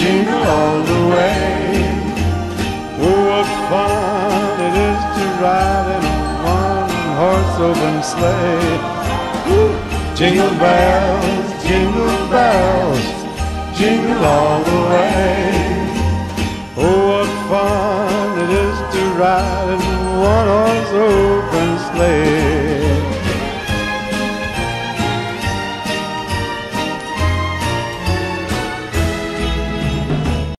jingle all the way. Oh, what fun it is to ride in a one-horse open sleigh. Woo! Jingle bells, jingle all the way. Oh, what fun it is to ride in